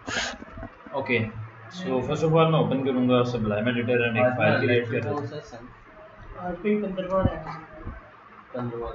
Okay, so first of all मैं open करूंगा sublime editor and एक फाइल क्रिएट कर रहा हूँ। आज भी 15वां है। 15वां।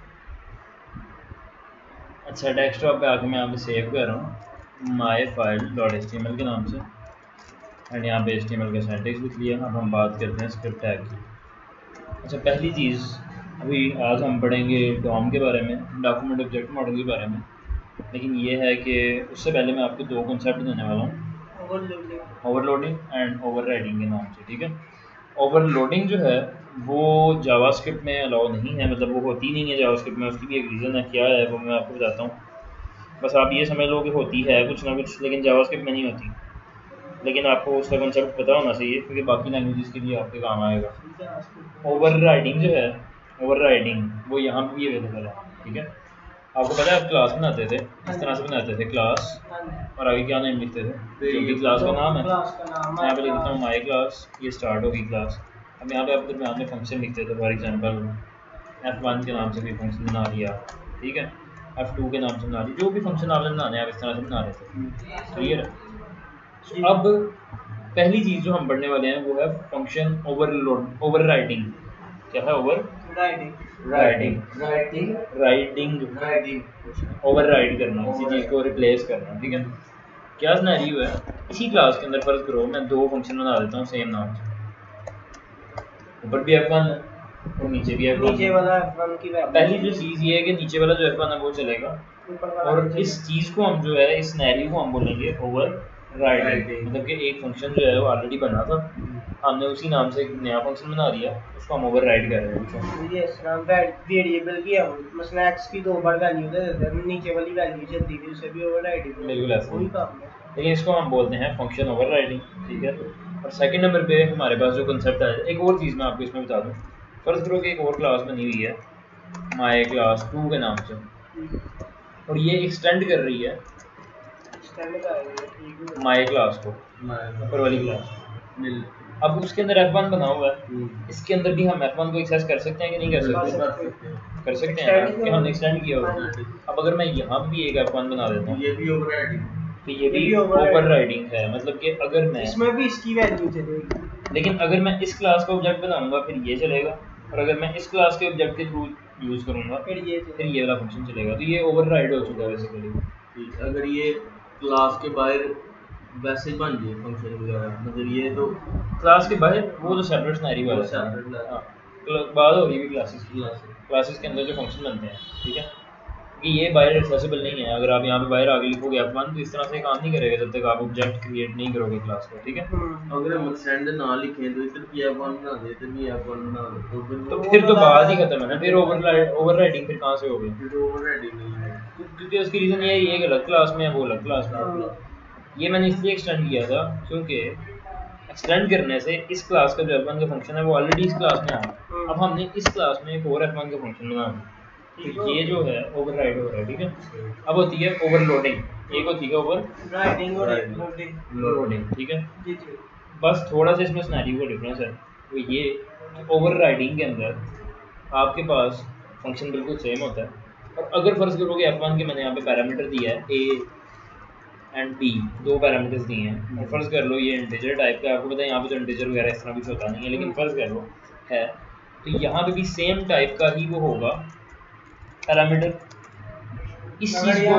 अच्छा, डेस्कटॉप पे आके मैं यहाँ पे सेव कर रहा हूँ माई फाइल डॉट HTML के नाम से एंड यहाँ पे HTML का सिंटैक्स लिख लिया। अब हम बात करते हैं स्क्रिप्ट टैग की। अच्छा, पहली चीज़ अभी आज हम पढ़ेंगे डॉम के बारे में, डॉक्यूमेंट ऑब्जेक्ट मॉडल के बारे में, लेकिन ये है कि उससे पहले मैं आपको दो कॉन्सेप्ट देने वाला हूँ, ओवरलोडिंग एंड ओवरराइडिंग के नाम से। ठीक है, ओवरलोडिंग जो है वो जावास्क्रिप्ट में अलाउ नहीं है, मतलब वो होती नहीं है जावास्क्रिप्ट में। उसकी भी एक रीज़न है, क्या है वो मैं आपको बताता हूँ। बस आप ये समझ लो कि होती है कुछ ना कुछ, लेकिन जावास्क्रिप्ट में नहीं होती। लेकिन आपको उसका कॉन्सेप्ट पता होना चाहिए क्योंकि बाकी लैंग्वेजेस के लिए आपके काम आएगा। ओवरराइडिंग जो है, ओवरराइडिंग वो यहाँ पे भी अवेलेबल है। ठीक है, आपको पता है आप क्लास बनाते थे, इस तरह से बनाते थे क्लास, और आगे क्या नेम लिखते थे जो भी क्लास का नाम है। मैं यहाँ पे लिखता हूँ माई क्लास, ये स्टार्ट होगी क्लास। अब यहाँ पे आप दरम्यान में फंक्शन लिखते थे, फॉर एग्जांपल F1 के नाम से कोई फंक्शन बना लिया, ठीक है, F2 के नाम से बना लिया, जो भी फंक्शन आपने बनाने आप इस तरह से बना रहे थे। क्लियर है? अब पहली चीज़ जो हम पढ़ने वाले हैं वो है फंक्शन ओवरराइडिंग। क्या है? ओवरराइड करना, किसी चीज़ को रिप्लेस करना। ठीक है, क्या सिनेरियो है, इसी क्लास के अंदर फर्ज करो मैं दो फंक्शन बना देता हूँ सेम नाम से, ऊपर भी F1 है और नीचे भी F1। नीचे वाला F1 की वैल्यू, पहली जो चीज़ ये है कि नीचे वाला जो F1 है वो चलेगा, और इस चीज़ को हम जो है, इस सिनेरियो को हम बोलेंगे ओवरराइडिंग। मतलब कि एक फंक्शन जो है वो ऑलरेडी बना था, हमने उसी नाम से एक नया फंक्शन बना दिया, उसको हम ओवरराइड कर रहे हैं। ये नाम वेरिएबल की हम मसलन x की दो बार वैल्यू दे देते हैं, नीचे वाली वैल्यू चलती है, उसे भी ओवरराइडिंग। बिल्कुल ऐसा वही काम है, लेकिन इसको हम बोलते हैं फंक्शन ओवरराइडिंग। ठीक है, और सेकंड नंबर पे हमारे पास जो कंसेप्ट है, एक और चीज़ मैं आपको इसमें बता दूं। फर्ज करो कि एक और क्लास बनी हुई है माई क्लास 2 के नाम से, और ये एक्सटेंड कर रही है माई क्लास को, ऊपर वाली क्लास। अब उसके अंदर F1 बना हुआ है, इसके अंदर भी हम F1 को एक्सेस कर सकते हैं कि नहीं कर सकते? कर सकते हैं ना, कि हमने एक्सटेंड किया हुआ है। अब अगर मैं यहाँ भी एक F1 बना देता हूँ, ये भी ओवरराइडिंग, तो ये भी ओवरराइडिंग है। मतलब कि अगर मैं इसमें भी इसकी वैल्यू चलेगी, लेकिन अगर मैं इस क्लास का ऑब्जेक्ट बनाऊंगा फिर ये चलेगा, और अगर मैं इस क्लास के ऑब्जेक्ट के थ्रू यूज़ करूंगा फिर ये वाला फंक्शन चलेगा। तो ये ओवरराइड हो चुका है बेसिकली। अगर ये क्लास के बाहर वैसे बन जाए फंक्शन वगैरह, मतलब ये तो क्लास के बाहर वो तो सेपरेट सिनेरियो वाला है। हाँ, बात हो रही है क्लासेस के अंदर जो फंक्शन बनते हैं। ठीक है, कि ये बाहर एक्सेसिबल नहीं है। अगर आप यहाँ पे बाहर आगे लिखोगे F1 तो इस तरह से काम नहीं करेगा जब तक आप ऑब्जेक्ट क्रिएट नहीं करोगे क्लास का। ठीक है, अगर हम सेंड ना लिखें तो इधर भी F1 बना दे, इधर भी F1 बना दे, तो फिर तो बात ही खत्म है ना। फिर ओवरराइडिंग फिर कहाँ से होगी? फिर ओवरराइडिंग नहीं है, क्योंकि उसकी रीज़न ये है कि अलग क्लास में है, वो अलग क्लास में है। ये मैंने इसलिए एक्सटेंड किया था क्योंकि एक्सटेंड करने से इस क्लास का जो F1 का फंक्शन है वो ऑलरेडी इस क्लास में आया। अब हमने इस क्लास में एक और F1 का फंक्शन बनाना, तो ये जो है ओवरराइड हो रहा है। ठीक है, अब होती है ओवरलोडिंग, एक होती है ओवरराइडिंग और लोडिंग। ठीक है, बस थोड़ा सा इसमें सिनेरियो का डिफरेंस है, वो ये ओवरराइडिंग के अंदर आपके पास फंक्शन बिल्कुल सेम होता है, और अगर फर्ज करोगे F1 के मैंने यहाँ पे पैरामीटर दिया है A एंड B, दो पैरामीटर्स दिए हैं, और फर्ज कर लो ये इंटीजर टाइप का, आपको पता है यहाँ पे तो इंटीजर वगैरह इस तरह कुछ होता नहीं है, लेकिन फर्ज कर लो है, तो यहाँ पे भी सेम टाइप का ही वो होगा पैरामीटर। इस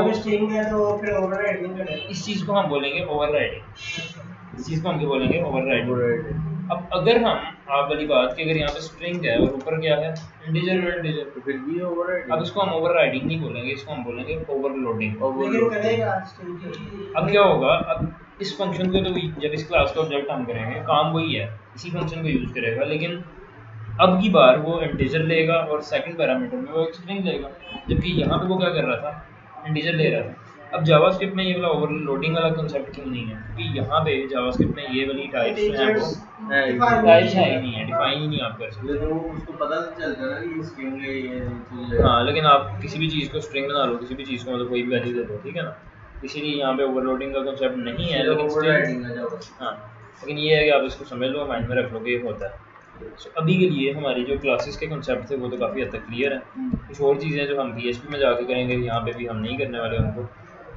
चीज़ को हम बोलेंगे ओवरराइडिंग। इस चीज़ को हम क्या बोलेंगे? ओवरराइडिंग। अब अगर हम आप वाली बात कि अगर यहाँ पे स्ट्रिंग है और ऊपर क्या है? इंटीजर और इंटीजर, तो फिर भी ओवरराइडिंग। अब इसको हम ओवरराइडिंग नहीं बोलेंगे, इसको हम बोलेंगे ओवरलोडिंग। अब क्या होगा? अब इस फंक्शन को तो जब इस क्लास का ऑब्जेक्ट हम करेंगे काम वही है, इसी फंक्शन को यूज़ करेगा, लेकिन अब की बार वो इंटीजर लेगा और सेकंड पैरामीटर में वो एक स्ट्रिंग लेगा, जबकि यहाँ पे वो क्या कर रहा था? इंटीजर ले रहा था। अब जावास्क्रिप्ट में ये वाला ओवरलोडिंग वाला कंसेप्ट क्यों नहीं है? क्योंकि यहाँ पे जावास्क्रिप्ट में ये वाली टाइप्स जो हैं वो टाइप्स है ही नहीं है, डिफाइन ही नहीं आप कर सकते। लेकिन वो उसको पता चलता है ना कि ये स्ट्रिंग है, ये चीज़ है। हाँ, लेकिन आप किसी भी चीज़ को स्ट्रिंग बना लो, किसी भी चीज़ को मतलब कोई भी वैल्यू दे दो, ठीक है ना, इसीलिए यहाँ पे ओवरलोडिंग का कंसेप्ट नहीं है। लेकिन ओवरराइडिंग है जावास्क्रिप्ट। हाँ, लेकिन ये है कि आप इसको समझ लो, माइंड में रख लो कि ये होता है। So, अभी के लिए हमारी जो क्लासेस के कंसेप्ट थे वो तो काफ़ी हद तक क्लियर है। कुछ और चीज़ें जो हम PHP में जाके करेंगे यहाँ पे भी हम नहीं करने वाले उनको।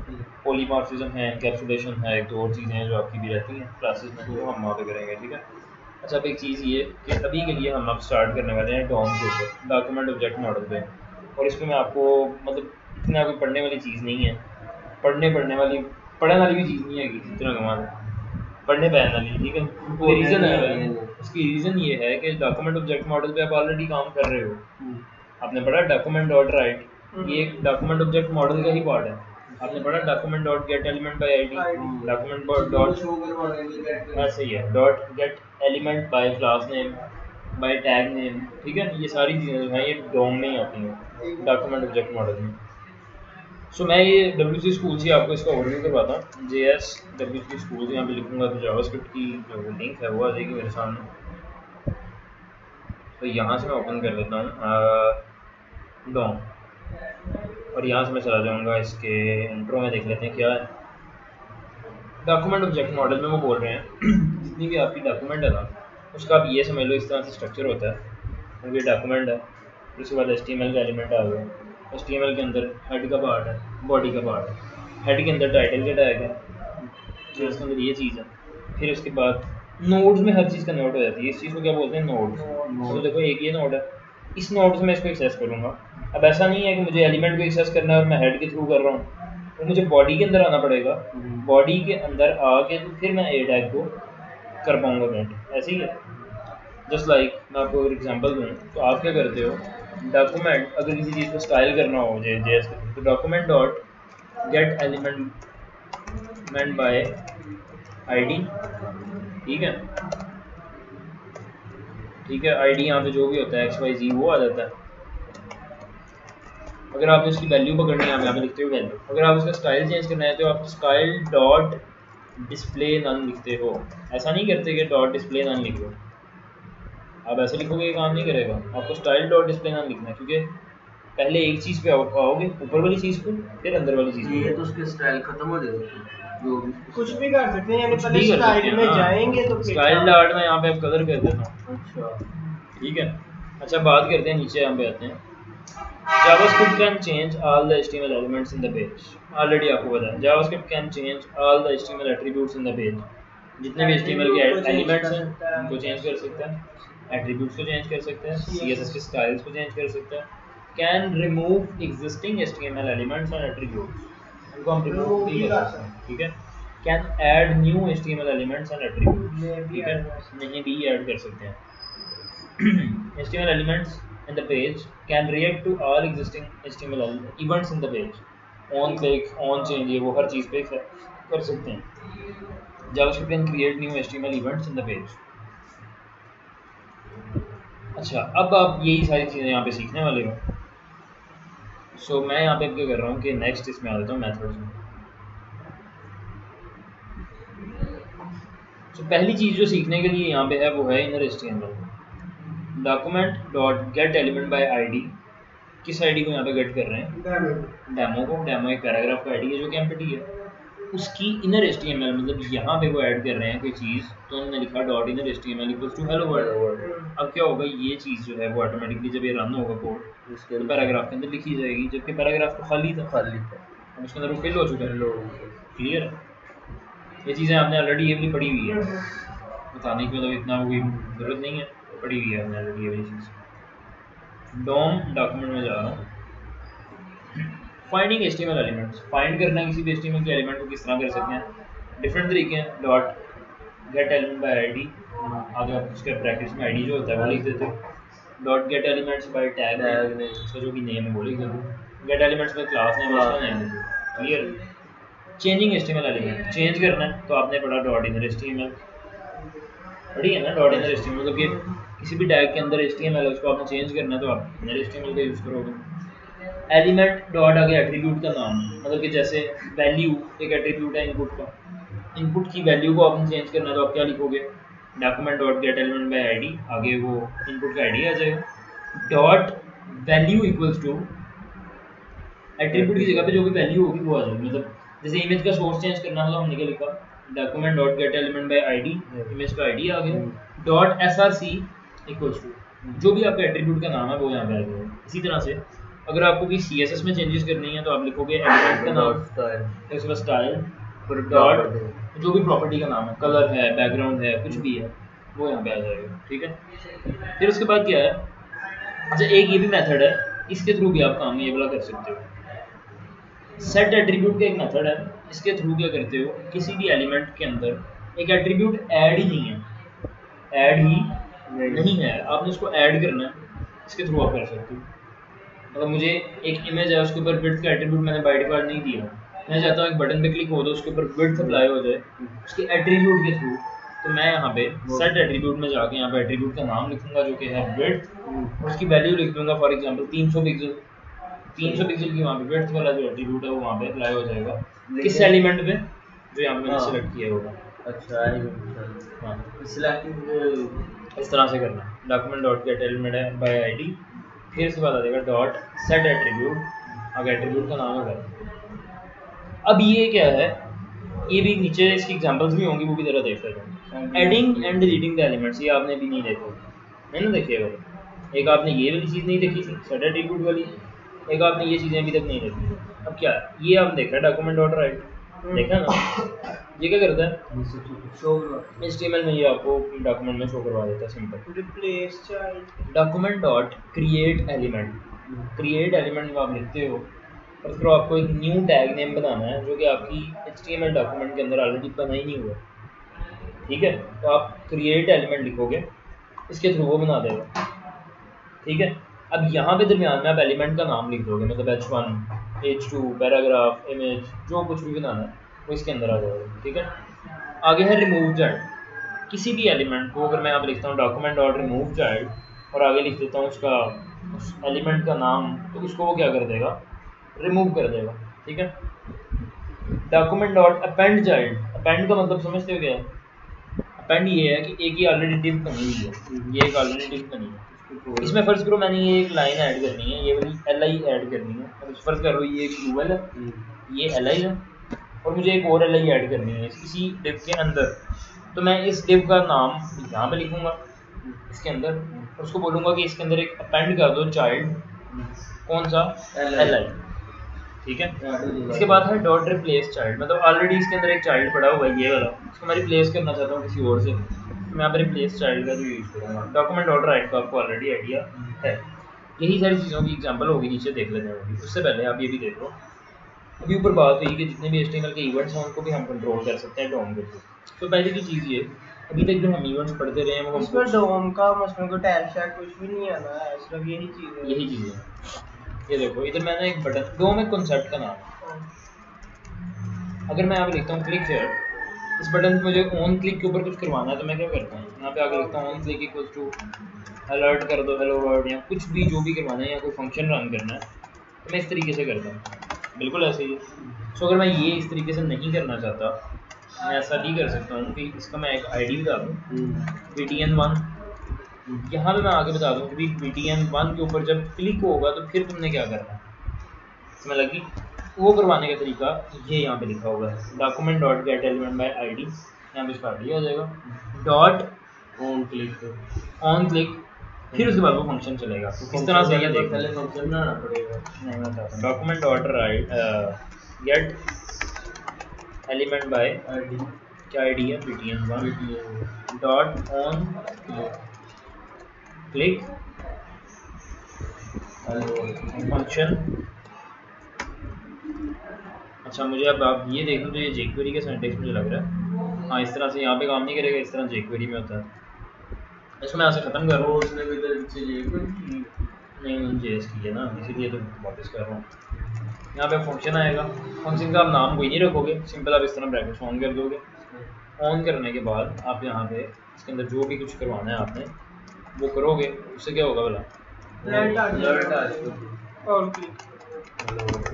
पॉलीमॉर्फिज्म है, एनकैप्सुलेशन है, एक दो और चीज़ें हैं जो आपकी भी रहती हैं क्लासेस में, वो हम वहाँ पे करेंगे, ठीक है। अच्छा, अब एक चीज़ ये कि अभी के लिए हम अब स्टार्ट करने वाले हैं डॉम के ऊपर, डॉक्यूमेंट ऑब्जेक्ट मॉडल पे, और इसमें मैं आपको मतलब इतना कोई पढ़ने वाली चीज़ नहीं है, पढ़ने वाली भी चीज़ नहीं है इतना कमाल पढ़ने पैन वाली, ठीक है। कोई रीज़न है भाई, इसकी रीज़न ये है कि डॉक्यूमेंट ऑब्जेक्ट मॉडल पे आप ऑलरेडी काम कर रहे हो, आपने पढ़ा डॉक्यूमेंट डॉट राइट, ये एक डॉक्यूमेंट ऑब्जेक्ट मॉडल का ही पार्ट है। आपने पढ़ा document dot get element by ID, document dot सही है, dot get element by class name by tag name, ठीक है। ये सारी चीज़ें जो हैं ये डॉम में ही आती हैं डॉक्यूमेंट ऑब्जेक्ट मॉडल में। सो मैं ये WC स्कूल से आपको इसका ओवरव्यू करवाता हूँ। JS WC स्कूल यहाँ पे लिखूँगा तो जावास्क्रिप्ट की जो लिंक है वो आ जाएगी मेरे सामने। तो यहाँ से मैं ओपन कर लेता हूँ डॉम, और यहाँ से मैं चला जाऊँगा इसके इंट्रो में, देख लेते हैं क्या है। डॉक्यूमेंट ऑब्जेक्ट मॉडल में वो बोल रहे हैं जितनी भी आपकी डॉक्यूमेंट है ना, उसका आप ये समझ लो इस तरह से स्ट्रक्चर होता है, क्योंकि डॉक्यूमेंट है, उसके बाद HTML का एलिमेंट आ गया, HTML के अंदर हेड का पार्ट है, बॉडी का पार्ट है, हेड के अंदर टाइटल का टैग है, फिर उसके अंदर ये चीज़ है, फिर उसके बाद नोड्स में हर चीज़ का नोड हो जाती है। इस चीज़ को क्या बोलते हैं, नोड्स। तो देखो एक ये नोड है, इस नोड से मैं इसको एक्सेस करूँगा। अब ऐसा नहीं है कि मुझे एलिमेंट को एक्सेस करना है और मैं हेड के थ्रू कर रहा हूँ, तो मुझे बॉडी के अंदर आना पड़ेगा, बॉडी के अंदर आके तो फिर मैं ए टैग को कर पाऊँगा नोट, ऐसे ही है। जस्ट लाइक मैं आपको एक एग्जांपल दूँ, तो आप क्या करते हो, डॉक्यूमेंट अगर किसी चीज़ को स्टाइल करना हो JS तो document dot get element by ID, ठीक है, ठीक है। ID यहाँ पे जो भी होता है XYZ वो आ जाता है। अगर आपने उसकी वैल्यू पकड़नी है, यहाँ पे लिखते हो वैल्यू। अगर आप उसका स्टाइल चेंज करना है तो आप स्टाइल डॉट डिस्प्ले नन लिखते हो, ऐसा नहीं करते कि डॉट डिस्प्ले नन लिख लो। आप ऐसे लिखोगे ये काम नहीं करेगा, आपको स्टाइल डॉट डिस्प्ले नन लिखना है, क्योंकि पहले एक चीज़ पे आओगे, ऊपर वाली चीज़ पे, फिर अंदर वाली चीज़ पे। ये तो उसके स्टाइल खत्म हो जाएगा, जो कुछ भी कर सकते हैं, यानी पहले स्टाइल में जाएंगे तो स्टाइल डॉट में यहाँ पे आप कलर कर देता हूँ। अच्छा ठीक है। अच्छा, बात करते हैं नीचे, हम पे आते हैं। JavaScript can change all the HTML elements in the page. Already आपको पता है JavaScript can change all the HTML attributes in the page. जितने भी HTML के एलिमेंट्स हैं उनको चेंज कर सकता है, एट्रीब्यूट्स को चेंज कर सकता है, CSS के स्टाइल्स को चेंज कर सकता है, can remove existing HTML elements and attributes, उनको हम रिमूव भी कर सकते हैं, ठीक है। Can add new HTML elements and attributes, ठीक है, नहीं भी ऐड कर सकते हैं। HTML elements in the page can react to all existing HTML events in the page, on click, on change, ये वो हर चीज़ पे कर सकते हैं। JavaScript can create new HTML events in the page. अच्छा, अब आप यही सारी चीज़ें यहाँ पे सीखने वाले हो। सो मैं यहाँ पे क्या कर रहा हूँ कि नेक्स्ट इसमें आ जाता हूँ मेथड्स में। तो पहली चीज़ जो सीखने के लिए यहाँ पे है वो है inner HTML। Document dot get element by ID, किस ID को यहाँ पे गेट कर रहे हैं, डेमो को। डेमो एक पैराग्राफ का ID है जो कि एम्प्टी है, उसकी इनर HTML मतलब यहाँ पे वो ऐड कर रहे हैं कोई चीज़, तो उन्होंने लिखा dot inner HTML equals to hello world. अब क्या होगा, ये चीज़ जो है वो ऑटोमेटिकली जब ये रन होगा कोड उसके पैराग्राफ के अंदर लिखी जाएगी, जबकि पैराग्राफ तो खाली था, अब उसके अंदर वो फिल हो चुका है। क्लियर है, ये चीज़ें आपने ऑलरेडी ये भी पढ़ी हुई है, बताने की मतलब इतना कोई ज़रूरत नहीं है, पड़ी हुई है हमने ऑलरेडी ये वाली चीज़। डॉम डॉक्यूमेंट में जा रहा हूँ। फाइंडिंग HTML एलिमेंट्स, फाइंड करना है किसी भी HTML के एलिमेंट को किस तरह कर सकते हैं, डिफरेंट तरीके हैं। Dot get element by ID, आगे आप उसके ब्रैकेट्स में ID जो होता है वो लिख देते हो। Dot get elements by tag, उसका जो भी नेम है वो लिख देते हो। Get elements by class name, उसका नेम लिख दो। Clear. Changing HTML element, change करना है तो आपने पढ़ा डॉट इनर HTML, पढ़ी है ना डॉट इनर HTML, मतलब कि किसी भी टैग के अंदर HTML है उसको आपने चेंज करना है तो आप इनर HTML का यूज़ करोगे। एलिमेंट डॉट आगे एट्रीब्यूट का नाम, मतलब कि जैसे वैल्यू एक एट्रीब्यूट है इनपुट का, इनपुट की वैल्यू को आपने चेंज करना है तो आप क्या लिखोगे, document dot get element by ID, आगे वो इनपुट का ID आ जाएगा। Dot value equals to attribute की जगह पे जो भी वैल्यू होगी वो आ जाएगी, मतलब जैसे इमेज का सोर्स चेंज करना हो तो हमने क्या लिखा, document dot get element by ID, image का ID आ गया। डॉट src इक्वल्स टू जो भी आपका एट्रीब्यूट का नाम है वो यहाँ पे आ गया। इसी तरह से अगर आपको भी CSS में चेंजेस करनी है तो आप लिखोगे एलिमेंट का नाम, फिर उसके बाद स्टाइल, फिर डॉट जो भी प्रॉपर्टी का नाम है, कलर है, बैकग्राउंड है, कुछ भी है वो यहाँ पे आ जाएगा, ठीक है। फिर उसके बाद क्या है, अच्छा एक ये भी मेथड है, इसके थ्रू भी आप काम ये वाला कर सकते हो। सेट एट्रीब्यूट का एक मेथड है, इसके थ्रू क्या करते हो, किसी भी एलिमेंट के अंदर एक एट्रीब्यूट ऐड ही नहीं है, ऐड ही नहीं है, आपने उसको ऐड करना है, इसके थ्रू आप कर सकते हो। मतलब मुझे एक इमेज है, उसके ऊपर विड्थ का एट्रीब्यूट मैंने बाय डिफॉल्ट नहीं दिया, मैं चाहता हूँ एक बटन पे क्लिक हो तो उसके ऊपर विड्थ अप्लाई हो जाए उसके एट्रीब्यूट के थ्रू, तो मैं यहाँ पे सेट एट्रीब्यूट में जाके यहाँ पे एट्रीब्यूट का नाम लिखूंगा जो कि है विड्थ, और उसकी वैल्यू लिख दूंगा फॉर एग्जांपल 300 पिक्सल, 300 पिक्सल की वहाँ पे विड्थ वाला जो एट्रीब्यूट है वो वहाँ पे अप्लाई हो जाएगा किस एलिमेंट पे, जो यहाँ पे मैंने सेलेक्ट किया होगा। अच्छा हाँ सिलेक्टिंग इस तरह से करना, डॉक्यूमेंट डॉट गेट एलिमेंट है बाय आईडी, फिर उसके बाद आ जाएगा डॉट सेट एट्रीब्यूट, अगर एट्रीब्यूट का नाम होगा। अब ये क्या है, ये भी नीचे इसकी एग्जांपल्स भी होंगी, वो भी जरा देख लेते हैं। Adding and deleting the elements, ये आपने भी नहीं देखा है ना, देखिएगा एक आपने ये वाली चीज़ नहीं देखी थी सेट एट्रीब्यूट वाली, एक आपने ये चीज़ें अभी तक नहीं देखी। अब क्या ये आप देखा डॉक्यूमेंट डॉट राइट, देखा ना, ये क्या करता है HTML में, ये आपको डॉक्यूमेंट में शो करवा देता है simple. Replace child document dot create element, create element जब आप लिखते हो और फिर आपको एक न्यू टैग नेम बनाना है जो कि आपकी HTML डॉक्यूमेंट के अंदर ऑलरेडी बना ही नहीं हुआ, ठीक है। तो आप क्रिएट एलिमेंट लिखोगे, इसके थ्रू वो बना देगा, ठीक है। अब यहाँ पे दरमियान में आप एलिमेंट का नाम लिख दोगे, मतलब H1 H2 पैराग्राफ इमेज जो कुछ भी बनाना है वो इसके अंदर आ जाएगा, ठीक है। आगे है रिमूव चाइल्ड, किसी भी एलिमेंट को अगर मैं यहाँ पे लिखता हूँ डॉक्यूमेंट डॉट रिमूव चाइल्ड और आगे लिख देता हूँ उसका उस एलिमेंट का नाम, तो उसको वो क्या कर देगा, रिमूव कर देगा, ठीक है। Document dot append child, append का मतलब समझते हो क्या है, अपेंड ये है कि एक ही ऑलरेडी डिव बनी हुई है, ये एक ऑलरेडी डिव बनी है, इसमें फर्ज करो मैंने ये एक लाइन ऐड करनी है, ये वाली li ऐड करनी है, और फर्ज करो ये एक यूएल है, ये li है, और मुझे एक और li ऐड करनी है इसी डिव के अंदर, तो मैं इस डिव का नाम यहाँ पे लिखूंगा इसके अंदर, और उसको बोलूँगा कि इसके अंदर एक अपेंड कर दो चाइल्ड, कौन सा li, ठीक है। इसके बाद है डॉट रिप्लेस चाइल्ड, मतलब ऑलरेडी इसके अंदर एक चाइल्ड पड़ा हुआ है ये वाला, उसको मैं रिप्लेस करना चाहता हूँ किसी और से, मैं यहाँ पर रिप्लेस चाइल्ड का जो यूज़ करूँगा। डॉक्यूमेंट डॉट राइट का आपको ऑलरेडी आइडिया है, यही सारी चीज़ों की एग्जांपल होगी, नीचे देख लेते हैं। उससे पहले आप ये भी देख लो, अभी ऊपर बात हुई कि जितने भी HTML के इवेंट्स हैं उनको भी हम कंट्रोल कर सकते हैं डोम के थ्रू। तो पहले की चीज़ ये, अभी तक जो हम इवेंट्स पढ़ते रहे हैं वो इसमें डोम का मसलन को टैग शैग कुछ भी नहीं आना है, सिर्फ यही चीज़ है, यही चीज़ है। ये देखो इधर मैंने एक बटन, डोम एक कॉन्सेप्ट का नाम है, अगर मैं यहाँ पे लिखता हूँ क्लिक हियर, इस बटन पे मुझे ऑन क्लिक के ऊपर कुछ करवाना है तो मैं क्या करता हूँ, यहाँ पे आगे लिखता हूँ on click equals to alert कर दो हेलो वर्ल्ड, या कुछ भी जो भी करवाना है या कोई फंक्शन रन करना है तो मैं इस तरीके से करता हूँ, बिल्कुल ऐसे ही है। सो अगर मैं ये इस तरीके से नहीं करना चाहता, मैं ऐसा भी कर सकता हूँ कि इसका मैं एक ID बता दूँ btn1, यहाँ पे मैं आगे बता दूँ कि btn1 के ऊपर जब क्लिक होगा तो फिर तुमने क्या करना है, समझ लगी। वो करवाने का तरीका ये यहाँ पे लिखा हुआ है, document dot get element by ID, यहाँ पे इसका ID आ जाएगा, डॉट ऑन क्लिक, फिर उसके बाद वो फंक्शन चलेगा। इस तरह से ये देख पहले फंक्शन बनाना पड़ेगा, नहीं मैं चाहता हूँ document dot write get element by ID क्या ID है btn1 dot on click function. अच्छा मुझे अब आप ये देख लो, तो ये jQuery के सिंटैक्स मुझे लग रहा है, हाँ इस तरह से यहाँ पे काम नहीं करेगा, इस तरह jQuery में होता है। इसको मैं यहाँ से ख़त्म कर रहा हूँ, उसने भी तो नहीं JS की है ना, इसीलिए तो वापस कर रहा हूँ। यहाँ पे फंक्शन आएगा, फंक्शन का आप नाम कोई नहीं रखोगे, सिंपल आप इस तरह ब्रैकेट्स ऑन कर दोगे। ऑन करने के बाद आप यहाँ पे इसके अंदर जो भी कुछ करवाना है आपने वो करोगे, उससे क्या होगा भला, और क्लिक।